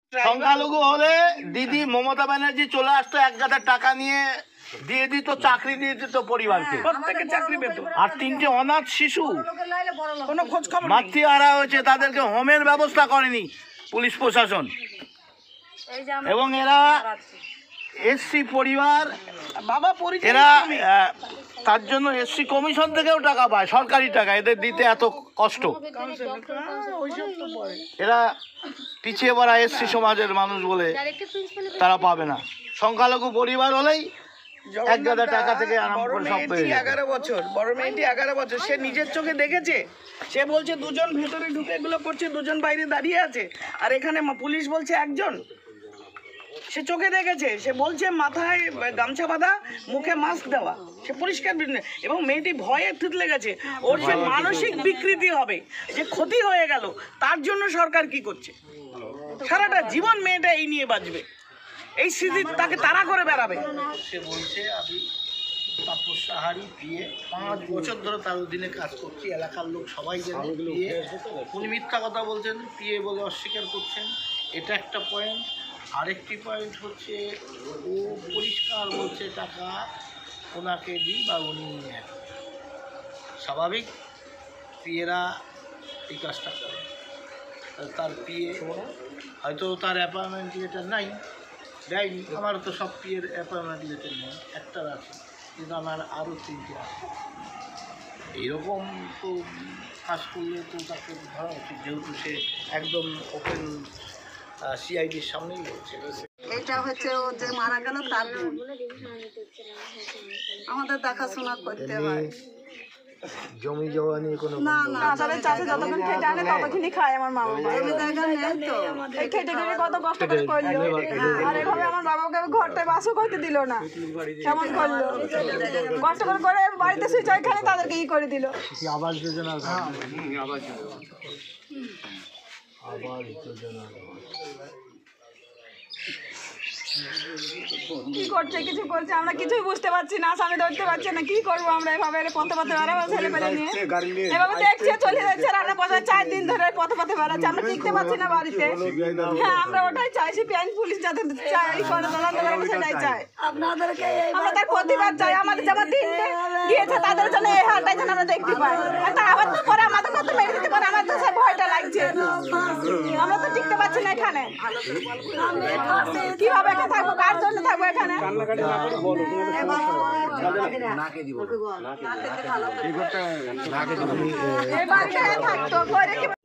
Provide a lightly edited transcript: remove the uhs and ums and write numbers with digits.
সংখ্যালঘু হলে দিদি মমতা ব্যানার্জি চলে আসতো, 1,000 টাকা নিয়ে দিয়ে দিত, চাকরি দিয়ে দিত পরিবারকে, চাকরি পেত। আর 3টে অনাথ শিশু কোনো খোঁজ খবর মাতৃহারা হয়েছে, তাদেরকে হোমের ব্যবস্থা করেনি পুলিশ প্রশাসন। এবং এরা এসসি পরিবার, এরা তার জন্য এসসি কমিশন থেকেও টাকা পায়, সরকারি টাকা, এদের দিতে এত কষ্ট। এরা পিছিয়ে পড়া এসসি সমাজের মানুষ বলে তারা পাবে না। সংখ্যালঘু পরিবার হলেই 1,000 টাকা থেকে আরম্ভ করে সব পেয়ে যায়। 11 বছর, বড় মেয়েটি 11 বছর, সে নিজের চোখে দেখেছে। সে বলছে 2 জন ভেতরে ঢুকে এগুলো করছে, 2 জন বাইরে দাঁড়িয়ে আছে, আর এখানে পুলিশ বলছে 1 জন। সে চোখে দেখেছে, সে বলছে মাথায় গামছা বাঁধা, মুখে মাস্ক দেওয়া, সে পরিষ্কার। এবং মেয়েটি ভয়ে থুতলে গেছে, ওর যে মানসিক বিকৃতি হবে, যে ক্ষতি হয়ে গেল, তার জন্য সরকার কি করছে? সারাটা জীবন মেয়েটা এই নিয়ে বাঁচবে, এই স্মৃতি তাকে তাড়া করে বেড়াবে। সে বলছে আমি তাপস সাহারি পিয়ে 5 বছর ধরে তার অধীনে কাজ করছি, এলাকার লোক সবাই জানে। পিয়ে উনি মিথ্যা কথা বলছেন, পিয়ে বলে অস্বীকার করছেন, এটা একটা পয়েন্ট। আরেকটি পয়েন্ট হচ্ছে ও পরিষ্কার বলছে টাকা ওনাকে দিই বা উনি নেন। স্বাভাবিক পিয়েরা এই কাজটা করে। তার পিয়ে হয়তো তার অ্যাপয়েন্টমেন্ট লেটার নাই, দেয়নি। আমার তো সব পিয়ের অ্যাপয়েন্টমেন্ট লেটার নেই, একটার আছে, কিন্তু আমার আরও 3টে আছে। এইরকম তো কাজ করলে তো তাকে ধরা উচিত, যেহেতু সে একদম ওপেন সিআইডির সামনেই বলছে। এটা হচ্ছে ও যে মারা গেল তার আমাদের দেখাশোনা করতে হয়। জমি জমা নিয়ে কোনো না না, তাহলে চাষে যতক্ষণ খেটে আনে ততক্ষণই খায় আমার মা বাবা। জমি জায়গা নেই তো, এই খেটে খেটে কত কষ্ট করে করলো, আর এভাবে আমার বাবাকে ঘরটা বাসও করতে দিল না। কেমন করলো, কষ্ট করে করে বাড়িতে সুইচ খানে তাদেরকে ই করে দিল। আবাস যোজনা, আবাস যোজনা কি করছে, কিছু করছে, আমরা কিছুই বুঝতে পারছি না, স্বামী ধরতে পারছি না, কি করবো আমরা? এভাবে পথে পথে বেড়াবো ছেলে পেলে নিয়ে, এভাবে দেখছে চলে যাচ্ছে, রান্না পথে 4 দিন ধরে পথে পথে বেড়াচ্ছে, আমরা টিকতে পারছি না বাড়িতে। হ্যাঁ, আমরা ওটাই চাইছি, প্যান্ট পুলিশ যাতে চাই করে সেটাই চাই। আমরা তার প্রতিবাদ চাই, আমাদের যেমন 3টে গিয়েছে তাদের জন্য এই হালটাই যেন আমরা দেখতে পাই। তা আবার তো পরে আমাদের কত মেরে দিতে পারে, আমার তো সে ভয়টা লাগছে। আমরা তো টিকতে পারছি না এখানে, কিভাবে এখানে থাকবো, কার জন্য থাকবো এখানে? এই বাড়িতে থাকতো